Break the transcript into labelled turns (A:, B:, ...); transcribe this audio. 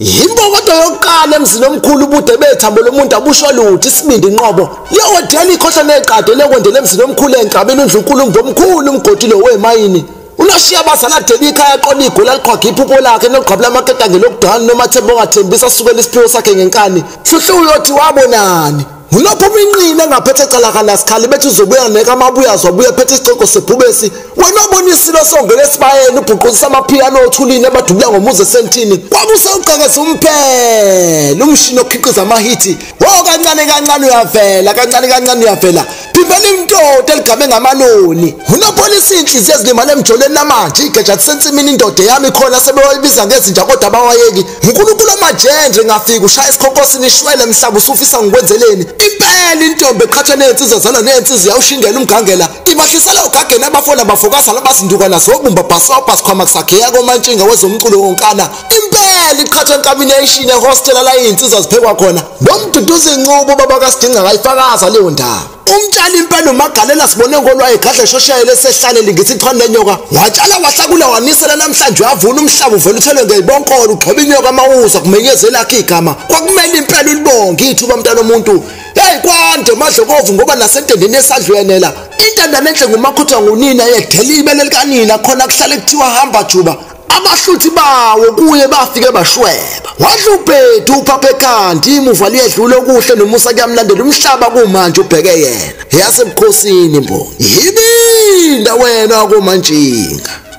A: Imbokodo yokuqala emzini omkhulu ubude bethambo lomuntu abusho lutho isibindi inqobo. Yewodela ikhohla neqade lekwendele emzini omkhulu enkabeni uNdlunkulu ngomkhulu umgodilo wemayini. Unoshiya bazala deli ikhaya qona igula liqhwaga iphupho lakhe noqhabula amaketanga lokudana nomathembo ongathembisa asukela isiphiwo sakhe ngenkani. Futhi uyothi wabonani. Unophuma inqina ngaphethe calakana sikhali bethu uzobuya neka amabuya azobuya phethe isicoko sebhubesi. Wena obonisilo songele esibayeni ubhuquzisa amapiano othulini abadubula ngomuze sentini. Kwabusa uqhekeza umphela umshini okhiqiza amahithi. Wo kancane kancane uyavela kancane kancane uyavela. Phimela imntoto eligame ngamaloni. Unopolisi inhliziyo ezilimale emjoleni namanje igeja sensimini indoda yami khona sebewayibiza ngezinja kodwa abawayeki. uNkulunkulu amajendle ngafika ushaya isikhonkosini ishwele mhlaba usufisa ngikwenzeleni. Impela intombi eqhatha nezinsizwa zana nezinsizwa yawushingela umgangela. Ibahlisela ugageni abafona bafokasa labasinduka nasobumba bhasopa sikhwama kusakheya komantshinga wezomculo wonkana. Impela iqhatha enkamini eyishini ehostel la izinsizwa ziphekwa khona. Bomduduza inqubo baba kasidinga kayifakaza leyo ndaba. Umtshali impela umagalela sibone ngolwaye gadla shoshayele sehlane lingithi ichwane lenyoka. Watshala wahlakula wanisela namhlanje wavuna umhlaba uvela uthelwe ngebonkolo ugxoba inyoka amawuza kumenyezela lakhe igama. Kwakumele impela ulibonge ithuba mntana omuntu. Hey kwande madlokovu ngoba nasentendeni esadlwenela. Intanda nenhle ngumakhutha ngunina yedela ibele likanina khona kuhlale kuthiwa hamba juba. Abahluthi bawo kuye bafike bashweba. Wadlubhethu uphaphe ekhanda imuva liyedlula okuhle nomusa kuyamlandela umhlaba kumanje ubheke yena. Yasebukhosini mbo. Yibinda wena kumantshinga.